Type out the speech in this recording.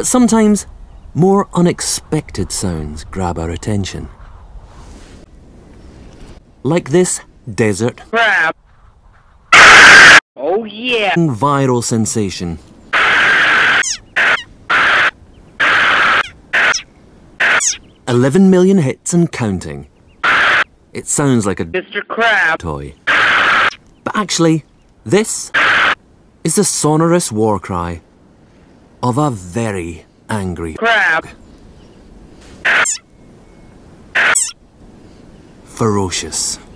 But sometimes more unexpected sounds grab our attention. Like this desert Crab. Oh yeah. viral sensation. $11 million hits and counting. It sounds like a Mr. Crab. toy. But actually, this is the sonorous war cry of a very angry Crab. ferocious.